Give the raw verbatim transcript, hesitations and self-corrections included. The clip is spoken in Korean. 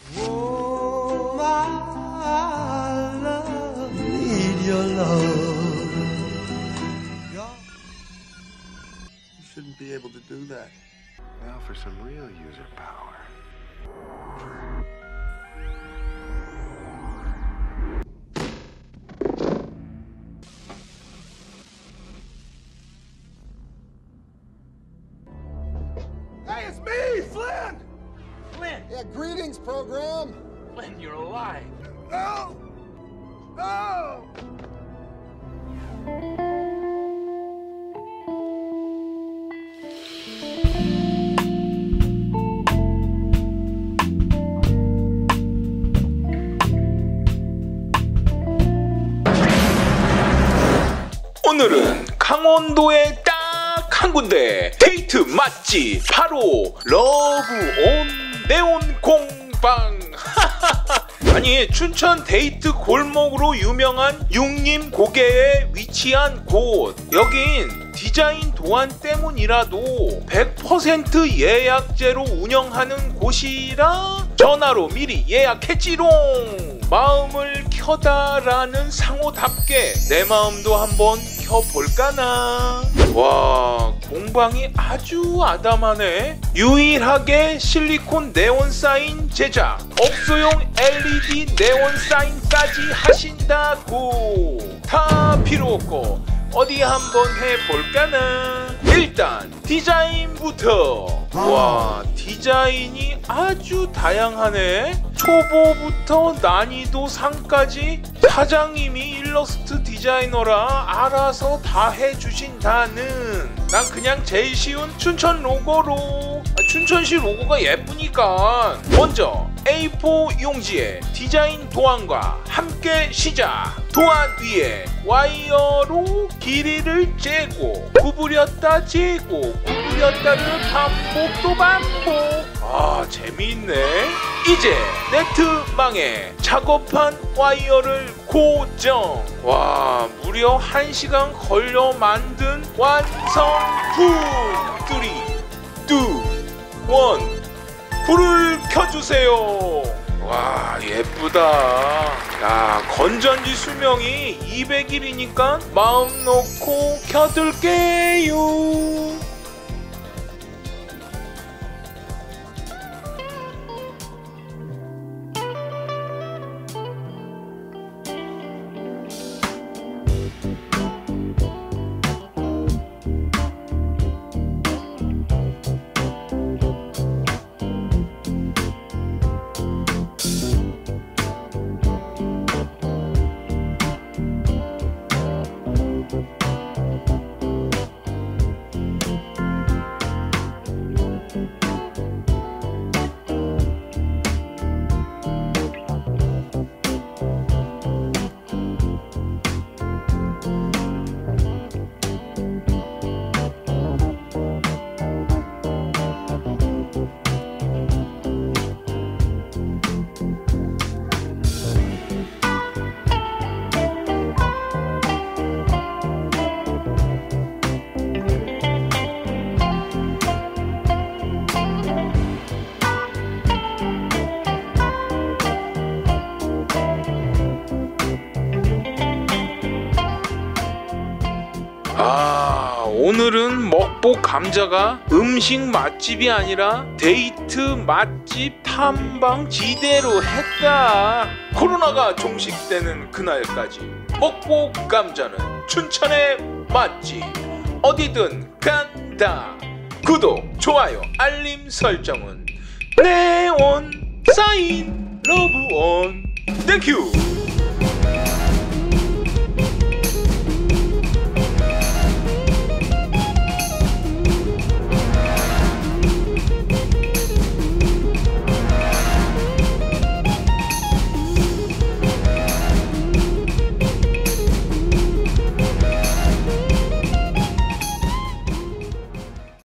Oh, my love, need your love. You shouldn't be able to do that. Now for some real user power. Hey, it's me, Flynn! Flynn! Yeah, greetings, program! Flynn, you're alive. No! No! 오늘은 강원도의 딱 한 군데 데이트 맛집, 바로 러브 온 네온 공방. 아니, 춘천 데이트 골목으로 유명한 육림 고개에 위치한 곳. 여긴 디자인 도안 때문이라도 백 퍼센트 예약제로 운영하는 곳이라 전화로 미리 예약했지롱. 마음을 켜다라는 상호답게 내 마음도 한번 켜볼까나. 와, 공방이 아주 아담하네. 유일하게 실리콘 네온 사인 제작, 업소용 엘이디 네온 사인까지 하신다고. 다 필요 없고 어디 한번 해볼까나. 일단 디자인부터. 와, 디자인이 아주 다양하네. 초보부터 난이도 상까지 사장님이 일러스트 디자이너라 알아서 다 해주신다는. 난 그냥 제일 쉬운 춘천 로고로. 춘천시 로고가 예쁘니까. 먼저 에이 사 용지에 디자인 도안과 함께 시작. 도안 위에 와이어로 길이를 재고 구부렸다 재고 구부렸다를 반복 또 반복. 아, 재미있네. 이제 네트망에 작업한 와이어를 고정. 와, 무려 한 시간 걸려 만든 완성품. 쓰리, 투, 원, 불을 켜주세요. 와, 예쁘다. 야, 건전지 수명이 이백 일이니까 마음 놓고 켜둘게요. 아, 오늘은 먹보 감자가 음식 맛집이 아니라 데이트 맛집 탐방 지대로 했다. 코로나가 종식되는 그날까지 먹보 감자는 춘천의 맛집, 어디든 간다. 구독, 좋아요, 알림 설정은 네온 사인 러브온. 땡큐.